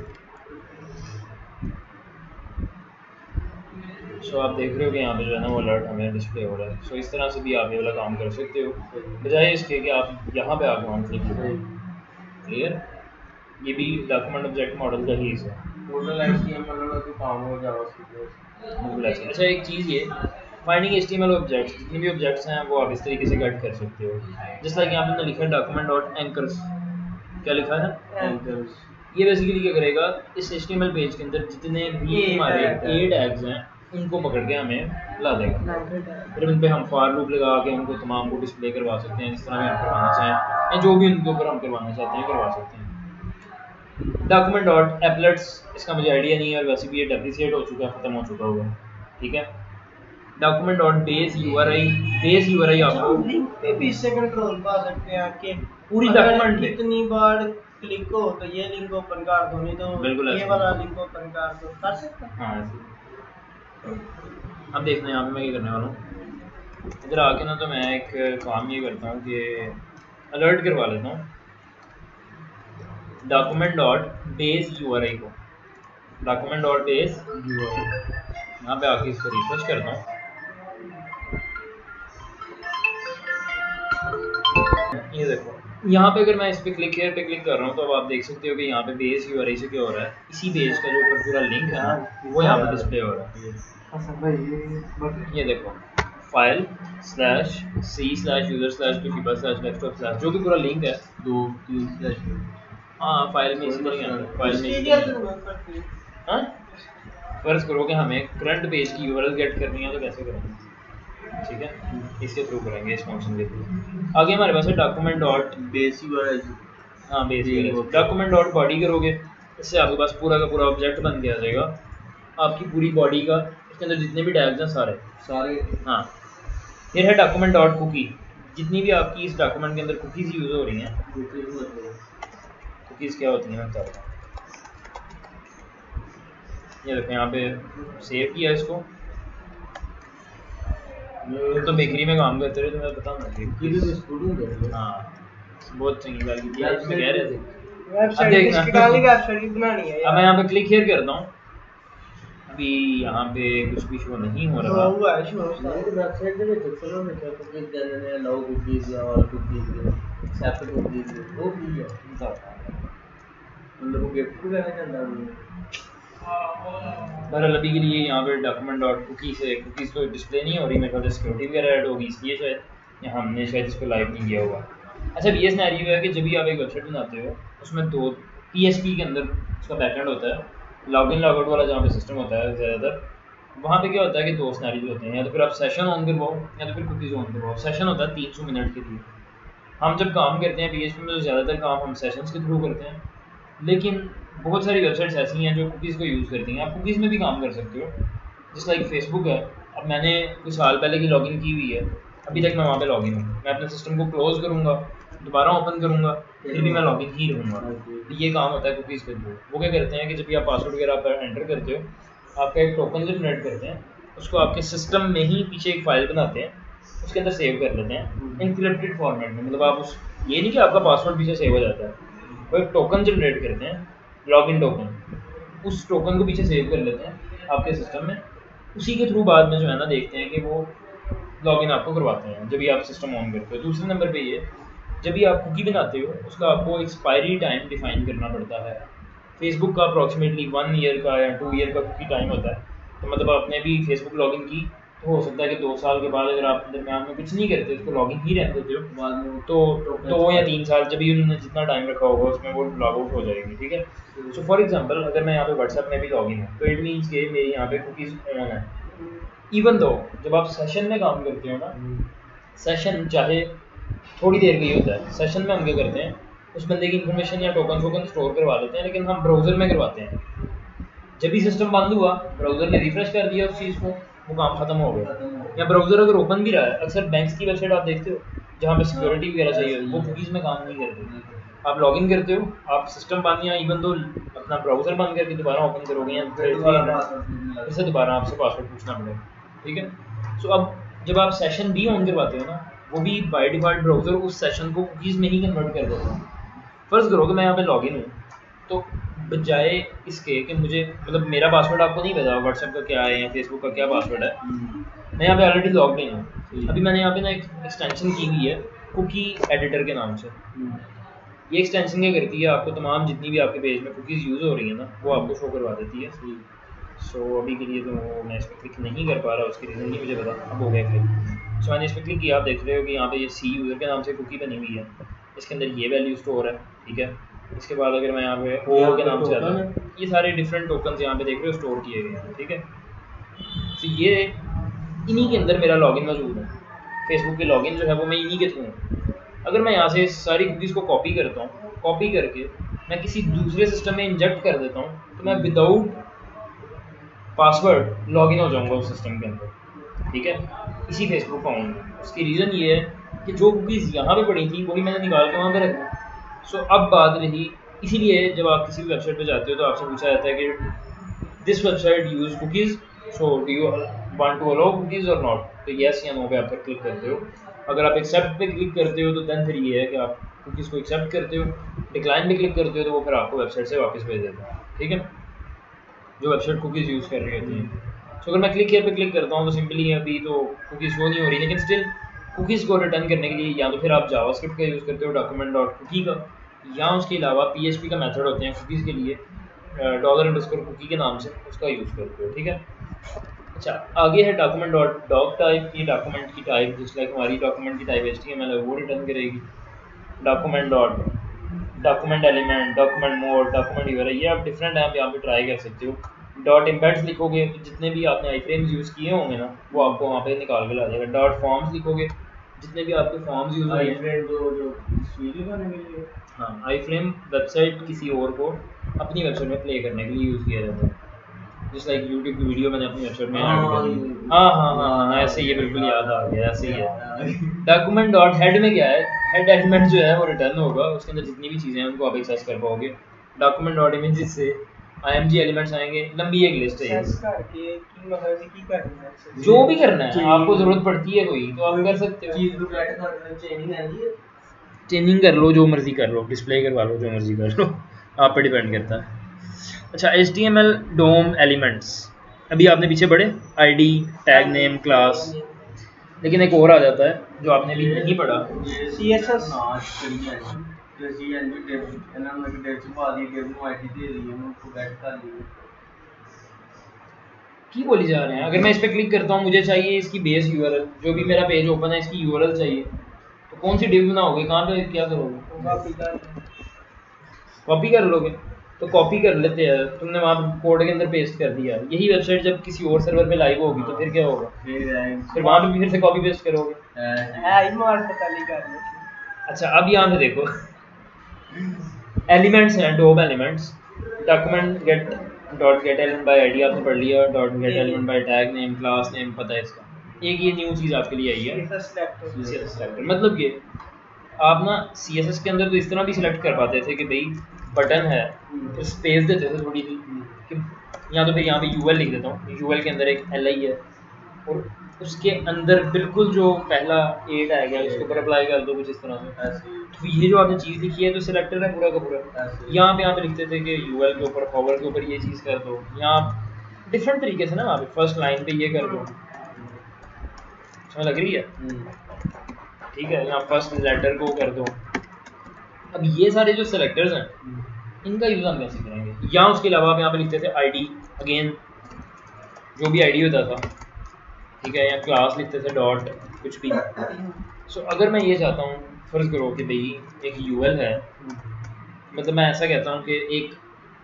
सो आप देख रहे हो कि यहाँ पे जो है ना वो अलर्ट हमें डिस्प्ले हो रहा है। सो इस तरह से भी आप ये वाला काम कर सकते हो, बजाय इसके कि आप यहाँ पे आके ऑन क्लिक करें। क्लियर, ये भी डॉक्यूमेंट ऑब्जेक्ट मॉडल का ही हिस्सा है। अच्छा एक चीज़ ये, फाइंडिंग HTML ऑब्जेक्ट्स, जितने भी ऑब्जेक्ट्स हैं वो आप इस तरीके से गेट कर सकते हो, जैसे लाइक यहाँ पे लिखा है डॉक्यूमेंट डॉट एंकर्स, क्या लिखा है? एंकर्स। ये बेसिकली क्या करेगा, इस HTML पेज के अंदर जितने भी हमारे A टैग्स हैं उनको पकड़ के हमें ला देगा। फिर उन पे हम फॉर लूप लगा के उनको तमाम को डिस्प्ले करवा सकते हैं जिस तरह हम करवाना चाहें, या जो भी उनके ऊपर हम करवाना चाहते हैं करवा सकते हैं। डॉक्यूमेंट डॉट एप्लेट्स, इसका मुझे आइडिया नहीं है और वैसे भी ये डेप्रिसिएट हो चुका है, ख़त्म हो चुका होगा, ठीक है। डॉक्यूमेंट डॉट बेस यूआरआई आपको लिंक पे भी इससे कंट्रोल पा सकते हैं आपके पूरी अगर डॉक्यूमेंट पे कितनी बार क्लिक हो तो ये लिंक ओपन कर दो, नहीं तो बिल्कुल ये ऐसे। वाला लिंक ओपन कर दो, कर सकते हैं। हाँ ऐसे। अब देखना है यहाँ पे मैं क्या करने वाला हूँ। इधर आके ना तो मैं एक काम ये करता हूँ कि अलर्ट करवा लेता हूँ डॉक्यूमेंट डॉट बेस यूआरआई को। डॉक्यूमेंट डॉट बेस यूआरआई यहाँ पे आके इसको रिफ्रेश करता हूँ। ये देखो यहाँ पे अगर मैं इस पे क्लिक हेयर पे क्लिक कर रहा हूँ तो अब आप देख सकते हो कि यहाँ पे बेस यूआरआई से क्या हो रहा है, इसी बेस का जो ऊपर पूरा लिंक है ना वो यहाँ पे डिस्प्ले हो रहा है। ये देखो file slash C slash user slash Toshiba slash desktop slash जो भी पूरा लिंक है 2 3 स्लैश। हाँ फाइल में इसी नहीं आता, फाइल में इसकी क्या जरूरत पड़ती है? हाँ फर्ज करो कि हमें करंट पेज की यूआरएल गेट करनी है तो कैसे करेंगे, ठीक है, इसके थ्रू करेंगे, इस फंक्शन के थ्रू। आगे हमारे पास है डॉक्यूमेंट डॉट बेस यूआरएल। हाँ बेस डॉक्यूमेंट डॉट बॉडी करोगे, इससे आपके पास पूरा का पूरा ऑब्जेक्ट बन के आ जाएगा आपकी पूरी बॉडी का, इसके अंदर जितने भी टैग्स हैं सारे। हाँ फिर है डॉक्यूमेंट डॉट कुकी, जितनी भी आपकी इस डॉक्यूमेंट के अंदर कुकीज़ यूज़ हो रही हैं। कुकीज़ क्या होती हैं मैं बताता हूँ। ये देखो यहाँ पे सेव किया इसको, तो बेकरी में काम करते रहे तो मैं बताऊँ। हाँ बहुत चंगी बात की है, इसमें कह रहे थे। वेबसाइट इसकी डालनी है, वेबसाइट की बनानी है। अब मैं यहाँ पे क्लिक हियर करता हूँ, अभी यहाँ पे कुछ भी शो नहीं हो रहा। हुआ है शो वेबसाइट ਦੇ ਵਿੱਚ ਚਲੋ ਮੈਂ ਕੁकीज ਕਹਿੰਦੇ ਨੇ ਅਲਾउ ਕੁकीज ਜਾਂ ਔਰ ਕੁकीज ਐਕਸੈਪਟ ਕੁकीज ਉਹ ਕੀ ਹੈ मतलब वो गिफ्ट भी करना चाहता हूँ। बहरहाल अभी के लिए यहाँ पे डॉक्यूमेंट डॉट कुकी से कुकीज़ तो डिस्प्ले नहीं हो रही, मेरे ख्याल से सिक्योरिटी वगैरह ऐड होगी इसलिए शायद, या हमने शायद इसको लाइव नहीं किया होगा। अच्छा ये सिनेरियो है कि जब भी आप एक वेबसाइट बनाते हो उसमें दो PHP के अंदर उसका बैकएंड होता है, लॉगिन लॉगआउट वाला जहाँ पे सिस्टम होता है ज़्यादातर, वहाँ पे क्या होता है कि दो सिनेरियो होते हैं, या तो फिर आप सेशन ऑन करवाओ या तो फिर कुकीज़ ऑन करवाओ। सेशन होता है 300 मिनट के लिए। हम जब काम करते हैं PHP में तो ज़्यादातर काम हम सेशंस के थ्रू करते हैं, लेकिन बहुत सारी वेबसाइट्स ऐसी हैं जो कुकीज़ को यूज़ करती हैं। आप कुकीज़ में भी काम कर सकते हो, जिस लाइक फेसबुक है। अब मैंने कुछ साल पहले की लॉगिन की हुई है, अभी तक मैं वहाँ पे लॉगिन हूँ। मैं अपने सिस्टम को क्लोज़ करूँगा, दोबारा ओपन करूँगा, फिर भी मैं लॉगिन ही रहूँगा। तो ये काम होता है कुकीज़ के थ्रू। वो क्या करते हैं कि जब भी आप पासवर्ड वगैरह पर एंटर करते हो, आपका एक टोकन जनरेट करते हैं, उसको आपके सिस्टम में ही पीछे एक फ़ाइल बनाते हैं, उसके अंदर सेव कर लेते हैं इनक्रिप्टेड फॉर्मेट में। मतलब आप उस ये नहीं कि आपका पासवर्ड पीछे सेव हो जाता है, वो एक टोकन जनरेट करते हैं, लॉगिन टोकन, उस टोकन को पीछे सेव कर लेते हैं आपके सिस्टम में। उसी के थ्रू बाद में जो है ना देखते हैं कि वो लॉगिन आपको करवाते हैं जब भी आप सिस्टम ऑन करते हो। दूसरे नंबर पे ये जब भी आप कुकी बनाते हो उसका आपको एक्सपायरी टाइम डिफाइन करना पड़ता है। फेसबुक का अप्रॉक्सीमेटली 1 ईयर का या 2 ईयर का कुकी टाइम होता है। तो मतलब आपने भी फेसबुक लॉगिन की तो हो सकता है कि 2 साल के बाद अगर आप दरम्यान में कुछ नहीं करते उसको लॉगिन ही रहने देते हो, बाद में तो 2 या 3 साल जब भी उन्होंने जितना टाइम रखा होगा उसमें वो लॉग आउट हो जाएगी, ठीक है। सो फॉर एग्जांपल अगर मैं यहाँ पे व्हाट्सएप में भी लॉगिन हूँ तो इट मीन्स कि मेरी यहाँ पे कुकीज़ ऑन है। इवन दो जब आप सेशन में काम करते हो ना, सेशन चाहे थोड़ी देर का ही होता है, सेशन में हम क्या करते हैं उस बंदे की इन्फॉर्मेशन या टोकन स्टोर करवा लेते हैं, लेकिन हम ब्राउज़र में करवाते हैं। जब भी सिस्टम बंद हुआ ब्राउज़र ने रिफ्रेश कर दिया उस चीज़ को, वो काम खत्म हो गया। या ब्राउज़र अगर ओपन भी रहा है, अक्सर बैंक्स की वेबसाइट आप देखते हो जहाँ पे सिक्योरिटी वगैरह चाहिए, वो कुकीज़ में काम नहीं करते। आप लॉगिन करते हो, आप सिस्टम बंद या इवन दो अपना ब्राउज़र बंद करके दोबारा ओपन करोगे या फिर से दोबारा आपसे पासवर्ड पूछना पड़ेगा, ठीक है। सो अब जब आप सेशन भी ऑन करवाते हो ना, वो भी बाय डिफ़ॉल्ट ब्राउज़र उस सेशन को कुकीज़ में ही कन्वर्ट कर देता है। फ़र्ज़ करो कि मैं यहाँ पे लॉगिन हूँ, तो बजाय इसके कि मुझे मतलब मेरा पासवर्ड आपको नहीं पता व्हाट्सएप का क्या है या फेसबुक का क्या पासवर्ड है, मैं यहाँ पे ऑलरेडी लॉग्ड इन हूँ। अभी मैंने यहाँ पे ना एक एक्सटेंशन की हुई है कुकी एडिटर के नाम से। ये एक्सटेंशन क्या करती है, आपको तमाम जितनी भी आपके पेज में कुकीज़ यूज़ हो रही है ना वो आपको शो करवा देती है। सो अभी के लिए तो मैं इस पर क्लिक नहीं कर पा रहा, उसकी रीज़न नहीं मुझे पता, अब हो गया क्लिक। सो मैंने इस पर क्लिक किया, आप देख रहे हो कि यहाँ पे ये सी यूज़र के नाम से कुकी बनी हुई है, इसके अंदर ये वैल्यू स्टोर है, ठीक है। इसके बाद अगर मैं यहाँ पे ओ के नाम से आता हूँ, ये सारे डिफरेंट टोकन्स यहाँ पे देख रहे हो स्टोर किए गए हैं, ठीक है। तो ये इन्हीं के अंदर मेरा लॉगिन मौजूद है, फेसबुक के लॉगिन जो है वो मैं इन्हीं के थ्रू हूँ। अगर मैं यहाँ से सारी कुकीज़ को कॉपी करता हूँ, कॉपी करके मैं किसी दूसरे सिस्टम में इंजेक्ट कर देता हूँ, तो मैं विदाउट पासवर्ड लॉगिन हो जाऊँगा उस सिस्टम के अंदर, ठीक है, इसी फेसबुक अकाउंट में। उसकी रीज़न ये है कि जो कुकीज़ यहाँ पे पड़ी थी वही मैंने निकाल के वहाँ पे रख दी। सो अब बात रही, इसीलिए जब आप किसी भी वेबसाइट पे जाते हो तो आपसे पूछा जाता है कि this website use cookies, so do you want to allow cookies और नॉट, तो येस या नो पे आप पर क्लिक करते हो। अगर आप एक्सेप्ट पे क्लिक करते हो तो देन फिर ये है कि आप कुकीज़ को एक्सेप्ट करते हो, डिक्लाइन पे क्लिक करते हो तो वो फिर आपको वेबसाइट से वापस भेज देता है, ठीक है, जो वेबसाइट कुकीज़ यूज़ कर रही होती हैं। तो अगर मैं क्लिक हियर पे क्लिक करता हूँ तो सिंपली अभी तो कुकीज़ शो नहीं हो रही, लेकिन स्टिल कुकीज़ को रिटर्न करने के लिए या तो फिर आप जावास्क्रिप्ट का यूज़ करते हो document.cookie का, या उसके अलावा PHP का मेथड होते हैं कुकीज़ के लिए $_cookie के नाम से, उसका यूज़ करते हो, ठीक है। अच्छा, आगे है document.doc टाइप। ये डॉक्यूमेंट की टाइप जिस लाइक हमारी डॉक्यूमेंट की टाइप HTML है वो रिटर्न करेगी। Document element, document mode, document URL, ये आप डिफरेंट आप यहाँ पे ट्राई कर सकते हो। डॉट एम्बेड्स लिखोगे तो जितने भी आपने आई फ्रेम्स यूज़ किए होंगे ना वो आपको वहाँ पे निकाल के ला देगा। डॉट फॉर्म्स लिखोगे, जितने भी आपके फॉर्म्स यूज़ हुए हैं, हाँ, आई फ्रेम वेबसाइट किसी और को अपनी वेबसाइट में प्ले करने के लिए यूज़ किया जाता है, जिस लाइक यूट्यूब की वीडियो मैंने अपनी वेबसाइट में ऐड कर दी। हाँ, ऐसे ही है, बिल्कुल याद आ गया, ऐसे ही है। डॉक्यूमेंट डॉट हेड में क्या है, हेड एलिमेंट जो है वो रिटर्न होगा, उसके अंदर जितनी भी चीज़ें हैं उनको आप एक्सेस कर पाओगे। डॉक्यूमेंट डॉट इमेजेस से IMG एलिमेंट्स आएंगे, लंबी एक लिस्ट है, जो भी करना है आपको ज़रूरत पड़ती है कोई तो आप कर सकते हो। चेंजिंग कर लो, जो मर्जी कर लो, डिस्प्ले करवा लो, जो मर्जी कर लो, आप पे डिपेंड करता है। अच्छा, HTML डोम एलिमेंट्स, अभी आपने पीछे पढ़े ID, टैग नेम, क्लास, लेकिन एक और आ जाता है जो आपने अभी नहीं पढ़ा, CSS। की बोली जा रहे हैं। अगर मैं इस पर क्लिक करता हूँ, मुझे चाहिए इसकी बेस URL, जो भी मेरा पेज ओपन है इसकी URL चाहिए, तो कौन सी डिव बनाओगे, कहाँ पे क्या करोगे, कॉपी कर लोगे, तो कॉपी कर लेते हैं, तुमने वहाँ कोड के अंदर पेस्ट कर दिया। यही वेबसाइट जब किसी और सर्वर पे लाइव होगी तो फिर क्या होगा, फिर वहाँ पे भी फिर से कॉपी पेस्ट करोगे। अच्छा, अब यहाँ पे देखो एलिमेंट्स हैं, DOM elements, document get dot get element by ID आपने पढ़ लिया, dot get element by tag name, class name पता है इसका। एक ये न्यू चीज़ आपके लिए आई है CSS सेलेक्टर, मतलब कि आप ना CSS के अंदर तो इस तरह भी सिलेक्ट कर पाते थे कि भाई बटन है तो स्पेस देते थे थोड़ी सी, कि या तो फिर यहाँ पे UL लिख देता हूँ, UL के अंदर एक LI है और उसके अंदर बिल्कुल जो पहला A टैग है उसके ऊपर अप्लाई कर दो कुछ इस तरह से। तो ये जो आपने चीज़ लिखी है तो सिलेक्टर है पूरा का पूरा। यहाँ पे लिखते थे कि UL के ऊपर पावर के ऊपर ये चीज़ कर दो, यहाँ डिफरेंट तरीके से ना वहाँ पे फर्स्ट लाइन पे ये कर दो, समझ लग रही है, ठीक है, यहाँ फर्स्ट लेटर को कर दो। अब ये सारे जो सेलेक्टर्स हैं इनका यूज़ हम कैसे करेंगे, या उसके अलावा आप यहाँ पे लिखते थे ID, अगेन जो भी ID होता था, ठीक है, या क्लास लिखते थे डॉट कुछ भी। सो अगर मैं ये चाहता हूँ, फर्ज करो कि भाई एक UL है, मतलब मैं ऐसा कहता हूँ कि एक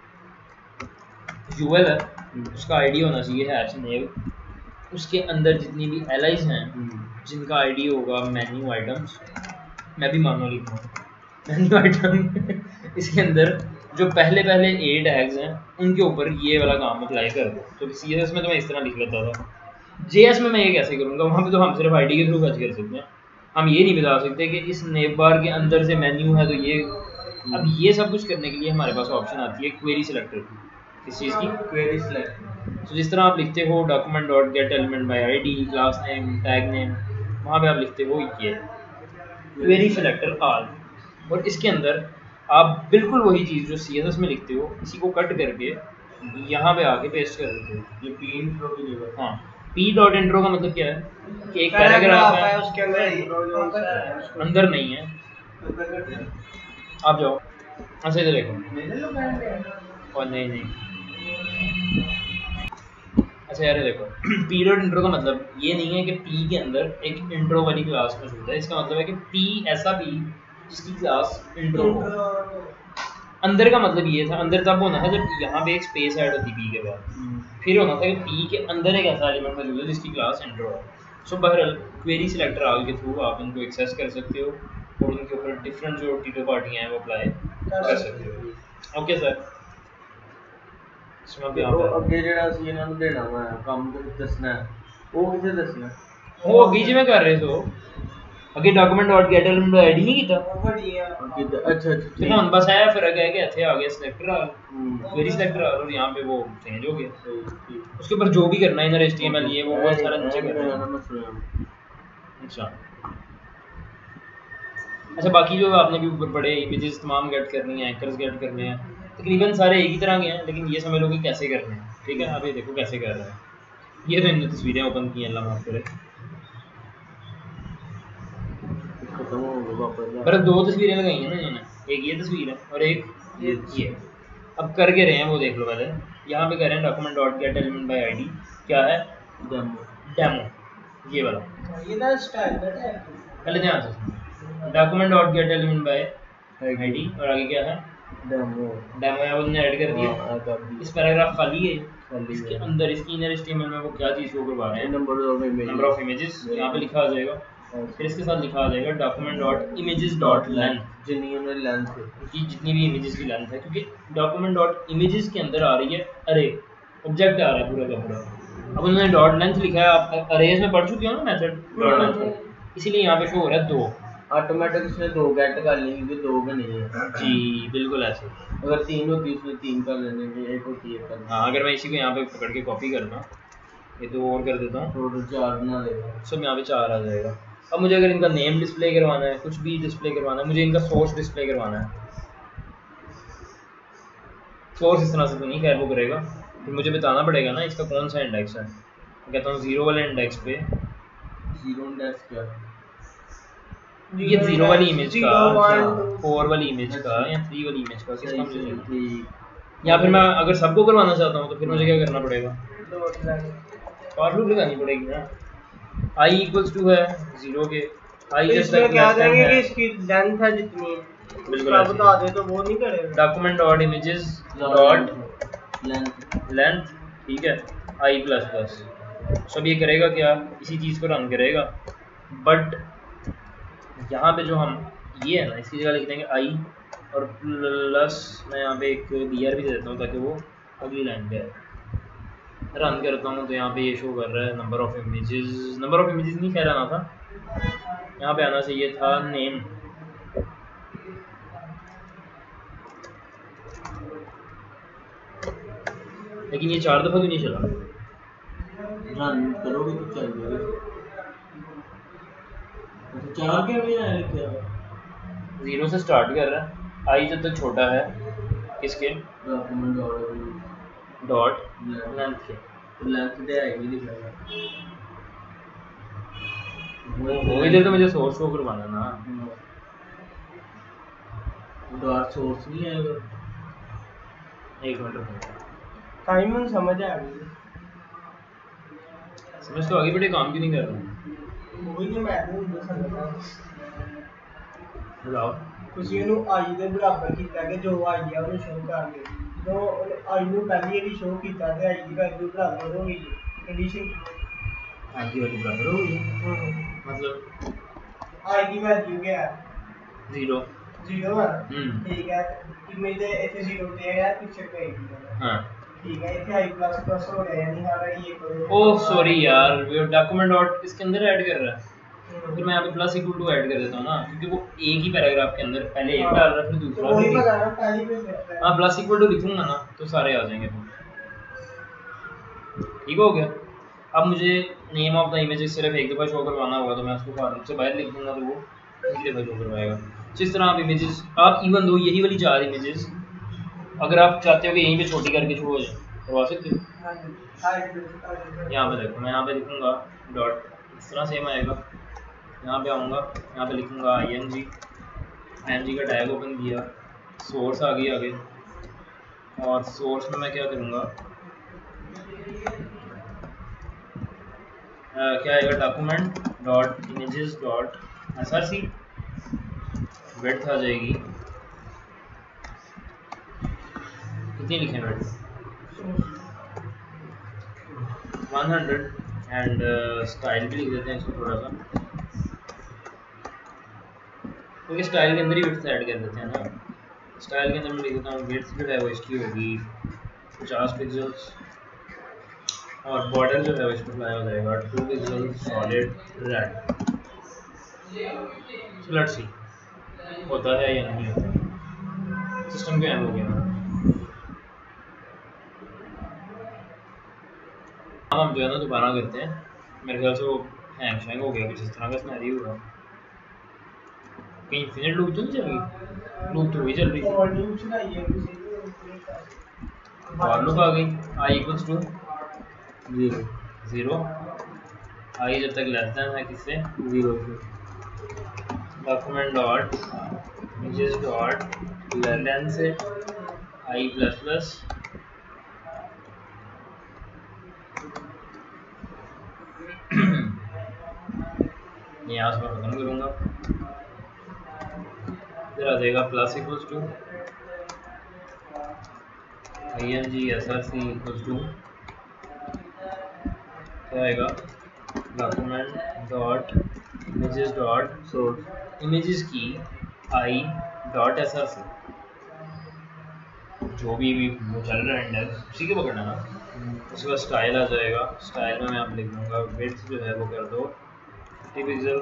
UL है, उसका ID होना चाहिए हैश नेम, उसके अंदर जितनी भी LIs हैं जिनका ID होगा मेन्यू आइटम्स, मैं भी मानो लिखूँगा मेन्यू आइटम इसके अंदर जो पहले A टैग्स हैं उनके ऊपर ये वाला काम अप्लाई कर दो। तो CSS में तो मैं इस तरह लिख लेता था, JS में मैं ये कैसे करूँगा, वहाँ पे तो हम सिर्फ ID के थ्रू फर्ज कर सकते हैं, हम ये नहीं बता सकते कि इस नेव बार के अंदर से मेन्यू है तो ये। अब ये सब कुछ करने के लिए हमारे पास ऑप्शन आती है क्वेरी सिलेक्टर की, किस चीज़ की, क्वेरी सिलेक्टर। तो जिस तरह आप लिखते हो document dot get element by ID, class name, tag name, वहाँ पे आप लिखते हो ये क्वेरी सिलेक्टर ऑल, और इसके अंदर आप बिल्कुल वही चीज़ जो CSS में लिखते हो इसी को कट करके यहाँ पे आके पेस्ट कर देते हो। ये P इंट्रो की जगह, हाँ, P डॉट इंट्रो का मतलब क्या है कि एक पैराग्राफ है उसके अंदर अंदर नहीं है। आप जाओ, अच्छा इधर देखो, और नहीं, अच्छा यार देखो P डॉट इंट्रो का मतलब ये नहीं है कि P के अंदर एक इंट्रो वाली क्लास मौजूद है, इसका मतलब है कि P ऐसा P जिसकी क्लास इंट्रो हो। अंदर का मतलब ये था, अंदर तब होना था जब यहाँ पे एक स्पेस ऐड होती पी के बाद, फिर होना था कि पी के अंदर एक ऐसा एलिमेंट मौजूद है जिसकी क्लास एंटर हो। सो बहरहाल क्वेरी सिलेक्टर आल के थ्रू आप उनको एक्सेस कर सकते हो और उनके ऊपर डिफरेंट जो टीटो पार्टियाँ हैं वो अप्लाई कर सकते हो। ओके सर, तो अगे जेड़ा सी इन्हां नूं देना वा काम ते दसना है वो किथे दसना वो अगे जिवें कर रहे सो अगे document dot get element ID नहीं कीता अच्छा तो हम बस आया फिर आगे कि इथे आ गया सिलेक्टर आ क्वेरी सिलेक्टर आ और यहाँ पे वो चेंज हो गया। उसके ऊपर जो भी करना है इनर एचटीएमएल ये वो सारा नीचे करना है। अच्छा अच्छा, बाकी जो आपने भी ऊपर पढ़े इमेजेस तमाम गेट करनी है, एंकर्स गेट करने हैं, तकरीबन सारे एक ही तरह के हैं, लेकिन ये समझ लो कि कैसे करने हैं। ठीक है, आप ये देखो कैसे कर रहे हैं। ये तो इनने तस्वीरें ओपन की हैं, अल्लाह माफ करे। पर दो तस्वीरें लगाई हैं ना इन्होंने, एक ये तस्वीर है और एक ये। अब कर के रहे हैं वो देख लो पहले। यहाँ पे कह रहे हैं document dot get element by ID, क्या है? डेमो, ये वाला। ये ना स्टाइल है पहले ध्यान से, document dot get element by ID और आगे क्या है? डेमो है, उन्होंने ऐड कर दिया। इस पैराग्राफ खाली है, इसके अंदर इसकी इनर एचटीएमएल में वो क्या चीज़ शो करवा रहे हैं? नंबर ऑफ इमेजेस यहाँ पे लिखा आ जाएगा। फिर इसके साथ लिखा आ जाएगा document dot images dot length, जितनी भी इमेजेस की लेंथ है, क्योंकि डॉक्यूमेंट डॉट इमेजेस के अंदर आ रही है अरे, ऑब्जेक्ट आ रहा है पूरा का पूरा। अब उन्होंने डॉट लेंथ लिखा है, आप अरेज में पढ़ चुके हो ना मेथड डॉट लेंथ, इसीलिए यहाँ पे शो हो रहा है 2। ऑटोमेटिक इसने 2 गेट कर ली क्योंकि 2 का नहीं है। जी बिल्कुल ऐसे। अगर 3 होती उसमें 3 कर लेने चाहिए, 1 होती है कर। हाँ, अगर मैं इसी को यहाँ पे पकड़ के कॉपी करता, ये 2 और कर देता हूँ, टोटल 4 बना देगा। सब यहाँ पे 4 आ जाएगा। अब मुझे अगर इनका नेम डिस्प्ले करवाना है, कुछ भी डिस्प्ले करवाना है, मुझे इनका सोर्स डिस्प्ले करवाना है। सोर्स इस तरह से तो नहीं खैर वो करेगा, तो मुझे बताना पड़ेगा ना इसका कौन सा इंडेक्स है। मैं कहता हूँ 0 वाले इंडेक्स पे, 0 इंडेक्स क्या? ये 0 वाली इमेज का, 4 वाली इमेज का या 3 वाली इमेज का, किसका मुझे, या फिर मैं अगर सबको करवाना चाहता हूँ तो फिर मुझे क्या करना पड़ेगा? फॉर लूप लगानी पड़ेगी ना। i इक्वल्स टू है 0 के, i जस्ट लाइक क्या देंगे कि इसकी लेंथ है जितनी, बिल्कुल बता दे तो वो नहीं करेगा। Document dot images dot length, ठीक है, i प्लस प्लस। सब ये करेगा क्या? इसी चीज़ को रन करेगा, बट यहाँ पे जो हम ये है ना, इसकी जगह लिख देंगे i और प्लस मैं यहाँ पे एक br भी दे देता हूँ ताकि वो अगली लाइन पे आए। रन करता हूँ तो यहाँ पे ये शो कर रहा है number of images. Number of images नहीं कह रहा था, यहाँ पे आना चाहिए था नेम। लेकिन ये 4 दफ़ा क्यों नहीं चला? रन करोगे तो चल जाएगा। 4 के भी आया क्या? 0 से स्टार्ट कर रहा है, i जब तक छोटा है किसके? डॉट लेंथ के। लेंथ दे आएगी लिखा वो इधर तो मुझे सोर्स को करवाना ना, डॉट सोर्स नहीं आएगा। एक मिनट रुको, टाइम समझ आ गई, समझ तो आगे बढ़े, काम क्यों नहीं कर रहा? वही तो मैं नहीं समझा। बताओ ਤੁਸੀਂ ਉਹਨੂੰ i ਦੇ ਬਰਾਬਰ ਕੀਤਾ ਕਿ ਜੋ i ਆ ਉਹਨੂੰ ਸ਼ੋ ਕਰ ਦੇ, ਜਦੋਂ i ਨੂੰ ਪਹਿਲੀ ਵਾਰੀ ਸ਼ੋ ਕੀਤਾ ਤੇ i ਦੀ ਵੈਲਿਊ ਬਰਾਬਰ ਹੋ ਗਈ ਕੰਡੀਸ਼ਨ, i की वैल्यू बराबर हो गई, मतलब i ਦੀ ਵੈਲਿਊ क्या है? 0 है। ठीक है, इमेज इतने 0 पे है, पिक्चर पे हाँ ठीक है, इतने i प्लस प्लस हो गया यानी हमारा ये करो। ओह सॉरी यार, वो डॉक्यूमेंट डॉट इसके अंदर ऐड कर रहा है, फिर मैं यहाँ पे प्लस इक्वल टू ऐड कर देता हूँ ना, क्योंकि वो एक ही पैराग्राफ के अंदर पहले एक डाल रहा है फिर दूसरा, वही पता ना पहली पे। हाँ प्लस इक्वल टू लिखूंगा ना तो सारे आ जाएंगे फिर। ठीक हो गया। अब मुझे नेम ऑफ द इमेजेस सिर्फ एक दफ़ा शो करवाना होगा तो मैं उसको फॉर्मेट से बाहर लिख दूंगा तो वो एक दफ़ा शो करवाएगा। जिस तरह आप इमेजेस, आप इवन दो यही वाली 4 इमेजेस अगर आप चाहते हो कि यहीं पे छोटी करके शो हो जाए, करवा सकते हो। यहाँ पे देखो, मैं यहाँ पे लिखूंगा डॉट, इस तरह सेम आएगा। यहाँ पे आऊँगा, यहाँ पे लिखूँगा img का टैग ओपन किया, सोर्स आ गया आगे, और सोर्स में मैं क्या करूँगा, क्या आएगा? Document dot images dot src, width आ जाएगी कितनी लिखें विड्थ 100 एंड स्टाइल भी लिख देते हैं इसको थोड़ा सा, क्योंकि स्टाइल के अंदर ही विड्थ ऐड कर देते हैं ना। स्टाइल के अंदर मैं लिख देता हूँ विड्थ जो है वो इसकी होगी 50 पिक्सल्स और बॉर्डर जो है वो इसमें अप्लाई हो जाएगा 2 pixel solid red. So let's see होता है या नहीं होता। सिस्टम क्यों हैंग हो गया। अब हम जो है ना दोबारा करते हैं, मेरे ख्याल से वो हैंग हो गया कुछ इस तरह का सिनेरियो हुआ। कहीं इन्फिनिट लूप तो नहीं चल रही, लूप तो वही चल रही थी और लूप आ गई i इक्वल्स टू 0 i जब तक लेस देन है किससे 0 से। Document dot images dot length से i प्लस प्लस यहाँ से मैं खत्म करूँगा, फिर आ जाएगा plus equals to imgsrc equals to क्या आएगा document dot images dot source images की i डॉट src जो भी वो चल रहा है इंडेक्स उसी के पकड़ना ना। उसके बाद स्टाइल आ जाएगा, स्टाइल में मैं आप लिख दूँगा विड्थ जो है वो कर दो 50 pixel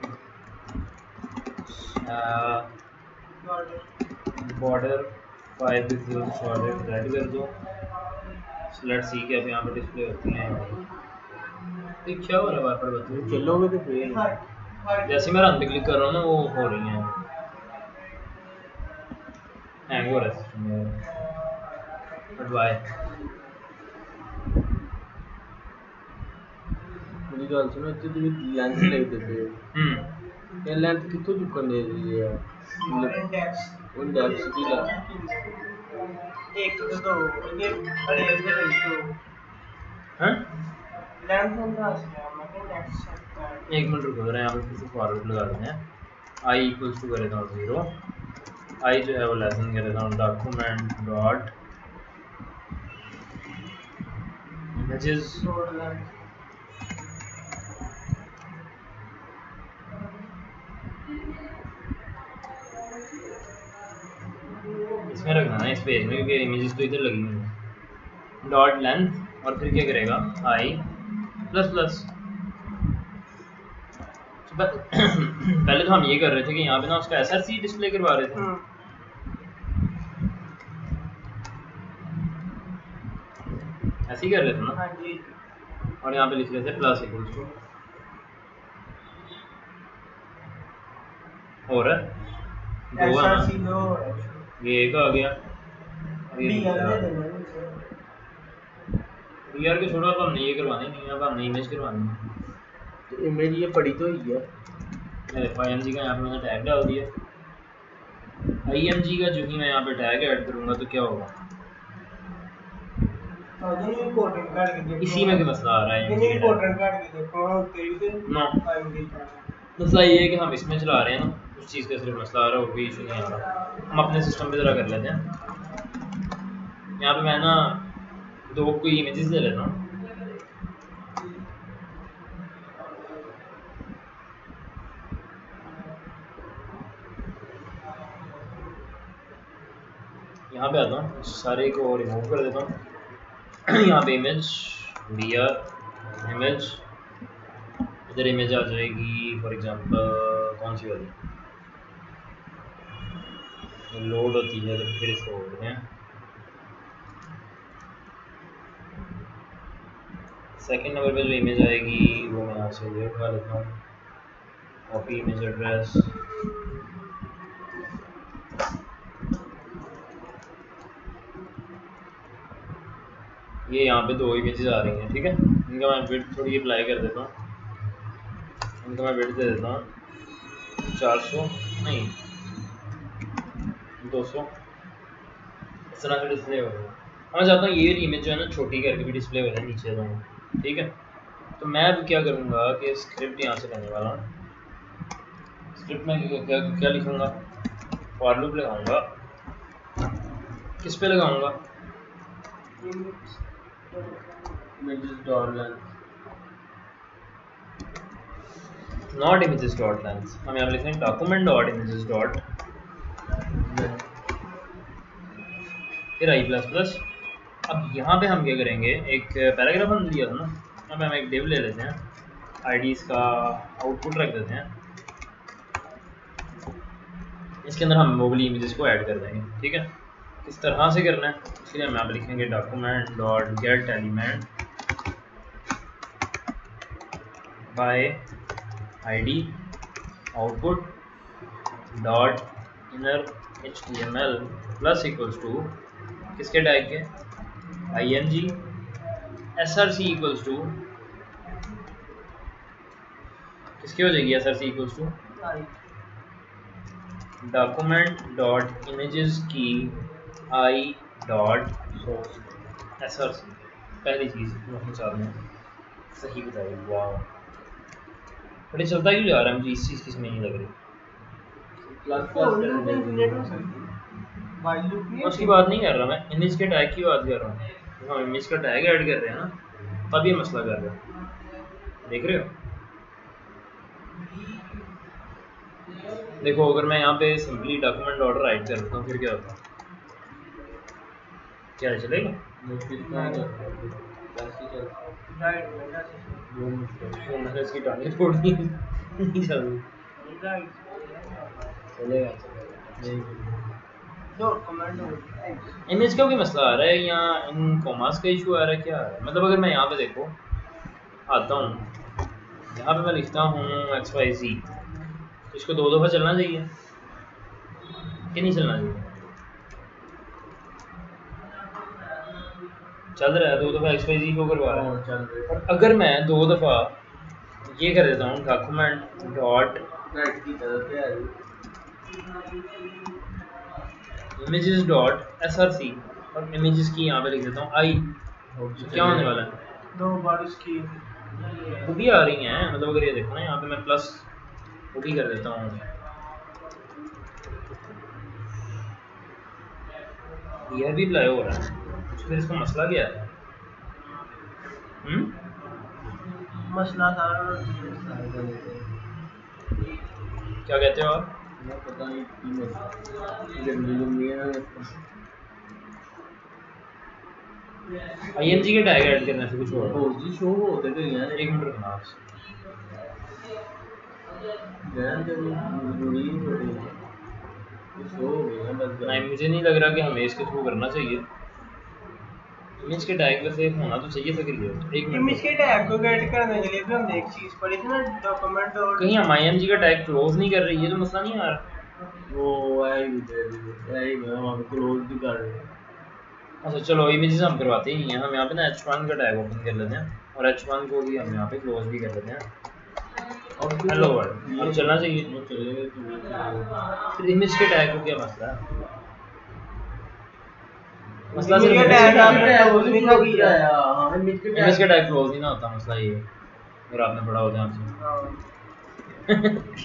border 5 pixel solid red कर दो। लेट्स सी कि अब यहाँ पर डिस्प्ले होती हैं ये क्या हो रहा है बार बार बताओ। चलोगे तो फिर जैसे मैं रन पे क्लिक कर रहा हूँ ना वो हो रही हैं हैंग हो रहा है सिस्टम में। बट वाई मेरी गल सुनो इतनी तुम लेंथ लिख देते हो ये लेंथ कितों चुकन दे दी है इंडेक्स की ला एक तो दो ये अरे ये तो हैं लेंथ होगा मैं इंडेक्स एक मिनट रुको जरा यहाँ पे फिर से फॉरवर्ड लगा देते हैं i इक्वल्स टू कर देता हूँ 0 i जो है वो लेसन कर देता हूँ डॉक्यूमेंट डॉट इमेजेस इसमें रखना है इस पेज में क्योंकि इमेजेस तो इधर लगी हुई हैं। डॉट लेंथ और फिर क्या करेगा i प्लस प्लस। पहले तो हम ये कर रहे थे कि यहाँ पे ना उसका SRC डिस्प्ले करवा रहे थे ऐसे ही कर रहे थे ना। हाँ जी और यहाँ पे लिख रहे थे प्लस इक्वल्स टू और दो है ना ये एक आ गया और ये यार के छोड़ो अब हमने ये करवाना ही नहीं है, अब हमने इमेज करवानी है। तो इमेज ये पड़ी तो ही है img का यहाँ पे मैंने टैग डाल दिया। img का जो ही मैं यहाँ पे टैग ऐड करूँगा तो क्या होगा इसी में क्या मसला आ रहा है ना। मसला ये है कि हम इसमें चला रहे हैं ना उस चीज़ का सिर्फ मसला आ रहा है और कोई इशू नहीं आ रहा। हम अपने सिस्टम पे ज़रा कर लेते हैं। यहाँ पे मैं ना दो कोई इमेजेस ले लेता हूँ। यहाँ पे आता हूँ सारे को रिमूव कर देता हूँ। यहाँ पे इमेज br इमेज इधर इमेज आ जाएगी फॉर एग्जांपल कौन सी वाली लोड होती है तो फिर इसको बोलते हैं। सेकंड नंबर पे जो इमेज आएगी वो मैं यहाँ से ये उठा लेता हूँ कॉपी इमेज एड्रेस ये यहाँ पे दो इमेजेस आ रही हैं ठीक है। इनका मैं विड्थ थोड़ी अप्लाई कर देता हूँ, इनका मैं विड्थ दे देता हूँ 400 नहीं 200 इस तरह से डिस्प्ले हो जाए। मैं चाहता हूँ ये इमेज जो है ना छोटी करके भी डिस्प्ले हो जाए नीचे दोनों ठीक है। तो मैं अब क्या करूँगा कि स्क्रिप्ट यहाँ से लेने वाला हूँ। स्क्रिप्ट में क्या लिखूँगा फॉर लूप लगाऊँगा। किस पे लगाऊँगा images dot length not images dot length, हम यहाँ पे लिखेंगे डॉक्यूमेंट डॉट इमेजेस डॉट फिर आई प्लस प्लस। अब यहाँ पे हम क्या करेंगे, एक पैराग्राफ हमने दिया था ना, यहाँ पे हम एक डिव ले लेते हैं, आईडीज़ का आउटपुट रख देते हैं, इसके अंदर हम मोबाइल इमेजेस को ऐड कर देंगे। ठीक है, किस तरह से करना है, इसके लिए हम यहाँ पे लिखेंगे document dot get element by ID output dot inner HTML plus equals to किसके टैग के ING SRC इक्वल्स टू किसकी हो जाएगी SRC equals to document dot images की आई डॉट SRC। पहली चीज़ में सही बताइए, वाह बड़े चलता क्यों जा रहा है, मुझे इस चीज़ की समझ नहीं लग रही। उसकी बात नहीं कर रहा मैं, इमेज के टैग की बात कर रहा हूँ। हम इमेज का टैग ऐड कर रहे हैं ना, तब ये मसला कर रहे हैं, देख रहे हो। देखो अगर मैं यहाँ पे सिंपली डॉक्यूमेंट डॉट राइट कर देता हूँ फिर क्या होता है, क्या चलेगा? इसकी टांगें फोड़नी नहीं चलेगा। इमेज का भी मसला आ रहा है या इन कॉमास का इशू आ रहा है, क्या आ रहा है? मतलब अगर मैं यहाँ पे देखो आता हूँ, यहाँ पे मैं लिखता हूँ XYZ, तो इसको दो दफ़ा चलना चाहिए कि नहीं चलना चाहिए? चल रहा है, दो दफ़ा XYZ को करवा रहा है। और अगर मैं दो दफ़ा ये कर देता हूँ document dot images dot SRC और इमेजेस की यहाँ पे लिख देता हूँ आई, क्या होने वाला है? दो बार इसकी वो भी आ रही हैं, मतलब अगर ये देखो ना यहाँ पे मैं प्लस वो भी कर देता हूँ, यह भी अप्लाई हो रहा है, फिर इसका मसला क्या है? मसला था क्या कहते हो आप? पता नहीं ING के टैग ऐड करने से कुछ और जी शो होते तो यार एक मिनट रुकना आप, नहीं मुझे नहीं लग रहा कि हमें इसके थ्रू करना चाहिए। इमेज के टैग वैसे होना तो चाहिए था क्रिएट। एक इमेज के टैग को गेट करने के लिए भी हमने एक चीज पढ़ी थी ना, डॉक्यूमेंट और कहीं हम IMG का टैग क्लोज नहीं कर रही है तो मसला नहीं आ रहा। वो आई मैं वहां पे क्लोज भी कर रहे हैं। अच्छा चलो इमेजेस हम करवाते ही नहीं हैं, हम यहाँ पे ना H1 का टैग ओपन कर लेते हैं और H1 को भी हम यहाँ पे क्लोज भी कर लेते हैं। हेलो वर्ल्ड, अब चलना चाहिए। फिर इमेज के टैग को क्या मसला है? मसला सिर्फ इमेज के टैग क्लोज नहीं ना होता, मसला ये अगर आपने पढ़ा हो ध्यान से।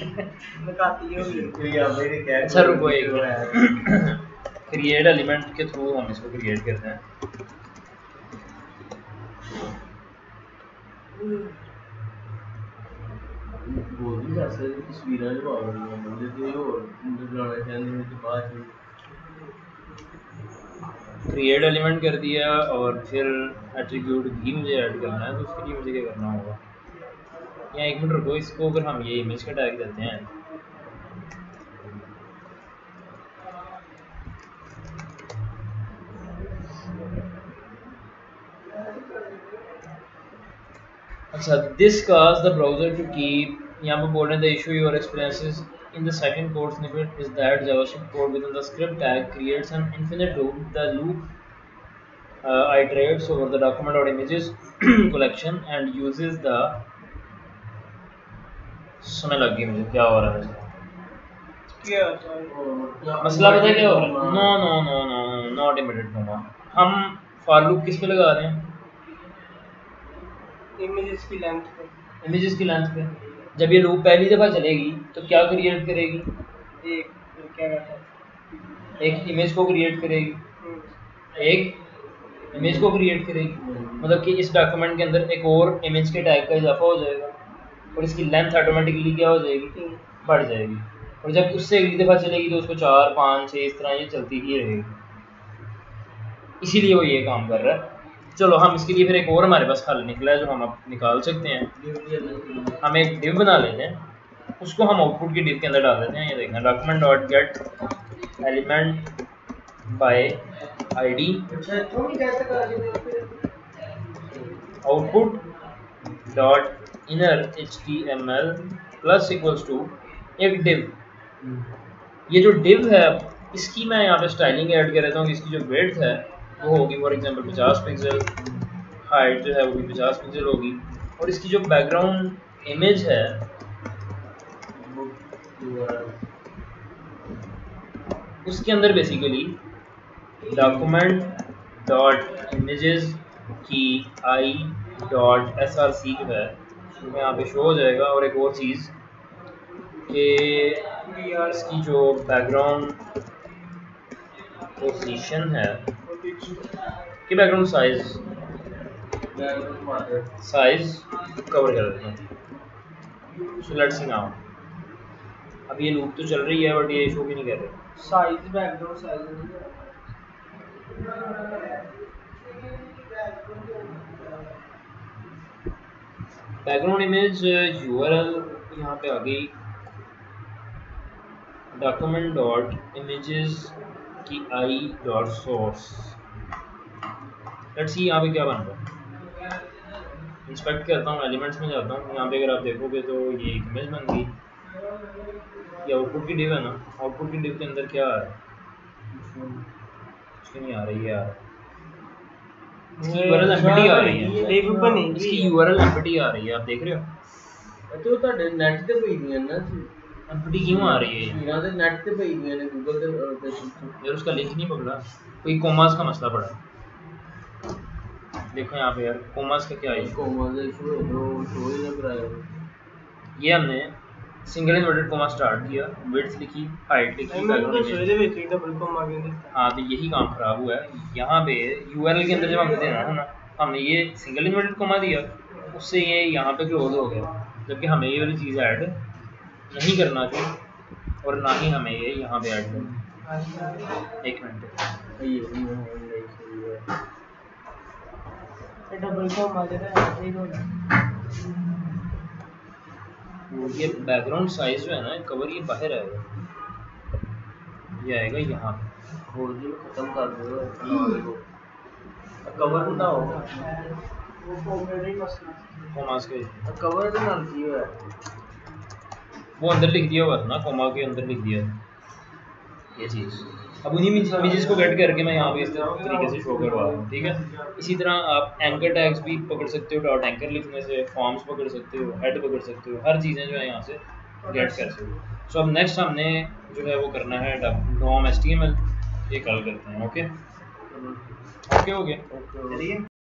अच्छा रुको एक मिनट, क्रिएट एलिमेंट के थ्रू हम इसको क्रिएट करते हैं। क्रिएट एलिमेंट कर दिया और फिर एट्रीब्यूट भी मुझे ऐड करना है, तो उसके लिए मुझे क्या करना होगा? या एक मिनट रुको, इसको अगर हम ये इमेज का टैग देते हैं अच्छा, this cause the browser to keep, यहाँ पे बोल रहे हैं the issue your experiences in the second code snippet is that JavaScript code within the script tag creates an infinite loop. The loop iterates over the document.images collection and uses the समय लग गई मुझे, क्या हो रहा है मसला पता है क्या हो रहा है? No no no no not emitted comma, हम फॉर लूप किस पे लगा रहे हैं? इमेजेस की लेंथ पे। इमेजेस की लेंथ पे। जब ये लूप पहली दफ़ा चलेगी तो क्या क्रिएट करेगी? एक क्या कहता है, एक इमेज को क्रिएट करेगी, एक इमेज को क्रिएट करेगी। मतलब कि इस डॉक्यूमेंट के अंदर एक और इमेज के टैग का इजाफा हो जाएगा और इसकी लेंथ ऑटोमेटिकली क्या हो जाएगी, बढ़ जाएगी। और जब उससे अगली दफ़ा चलेगी तो उसको 4, 5, 6 इस तरह ये चलती ही रहेगी, इसीलिए वो ये काम कर रहा है। चलो हम इसके लिए फिर एक और हमारे पास हल निकला है जो हम अब निकाल सकते हैं। हम एक डिव बना लेते हैं, उसको हम आउटपुट की डिव के अंदर डाल देते हैं। ये देखना document dot get element by ID output dot inner HTML plus equals to एक डिव। ये जो डिव है इसकी मैं यहाँ पे स्टाइलिंग ऐड कर देता हूँ। इसकी जो विड्थ है वो होगी फॉर एग्जांपल 50 पिक्सल, हाइट जो है वो भी 50 पिक्सल होगी, और इसकी जो बैकग्राउंड इमेज है उसके अंदर बेसिकली डॉक्यूमेंट डॉट इमेजेस की आई डॉट src जो है वो यहाँ पे शो हो जाएगा। और एक और चीज़ कि इसकी जो बैकग्राउंड पोजीशन है कि बैकग्राउंड साइज कवर कर देते हैं। सो लेट्स सी नाउ अब ये लूप तो चल रही है बट ये शो भी नहीं कर रहे। साइज बैकग्राउंड साइज नहीं है। बैकग्राउंड इमेज URL यहाँ पे आ गई डॉक्यूमेंट डॉट इमेजेस की I dot source. Let's see यहाँ पे क्या बन रहा है। इंस्पेक्ट करता हूँ, एलिमेंट्स में जाता हूँ। यहाँ पे अगर आप देखोगे तो ये एक इमेज बन गई। ये आउटपुट की डिव है ना, आउटपुट की डिव के अंदर क्या है उसकी नहीं आ रही है यार, इसकी URL एम्प्टी आ रही है, डिव बनेगी, इसकी URL एम्प्टी आ रही है, आप देख रहे हो। तो ਤੁਹਾਡੇ ਨੈਟ ਤੇ ਪਈ ਦੀਆਂ ਨਾ एम्प्टी क्यों आ रही है ਇਹਨਾਂ ਦੇ ਨੈਟ ਤੇ ਪਈ ਦੀਆਂ ਨੇ ਗੂਗਲ ਤੇ यार, उसका लिंक नहीं पकड़ा, कोई कोमास का मसला पड़ा है। देखो यहाँ पे यार कोमास का क्या है, ਕੋਮਾ ਦੇ ਇਸ਼ੂ ਹੈ bro, शो ही ना कराया। ये हमने सिंगल इन्वर्टेड कोमा स्टार्ट किया, विड्थ लिखी, हाइट लिखी, बैकग्राउंड सोचे ਵਿੱਚ ਇੱਕ ਡਬਲ ਕੋਮਾ ਕਹਿੰਦੇ। हाँ तो यही काम खराब हुआ है। यहाँ पे URL के अंदर जब हमने देना है ना, हमने ये सिंगल इन्वर्टेड कोमा दिया, उससे ये यहाँ पे क्लोज हो गया, जबकि हमें ये वाली चीज़ ऐड नहीं करना थी और ना ही हमें ये यहाँ पे ऐड करनी। एक मिनट, ये भी है सही है। डबल कोमा ਜਿਹੜਾ है होना ये बैकग्राउंड साइज जो है ना कवर ये बाहर आएगा, ये आएगा यहाँ पे। और जो खत्म कर दो कवर बनाओ वो कोमे नहीं मसला कोमास के कवर ਦੇ ਨਾਲ ਕੀ ਹੋਇਆ वो अंदर लिख दिया हुआ था ना, कोमा के अंदर लिख दिया ये चीज़। अब उन्हीं इमेजेस को गेट करके मैं यहाँ पे इस तरीके से शो करवा रहा हूँ, ठीक है। इसी तरह आप एंकर टैग्स भी पकड़ सकते हो, डॉट एंकर लिखने से फॉर्म्स पकड़ सकते हो, हेड पकड़ सकते हो, हर चीज़ें जो है यहाँ से गेट कर सकते हो। सो अब नेक्स्ट हमने जो है वो करना है DOM HTML, ये कल करते हैं। ओके ओके हो गया, चलिए।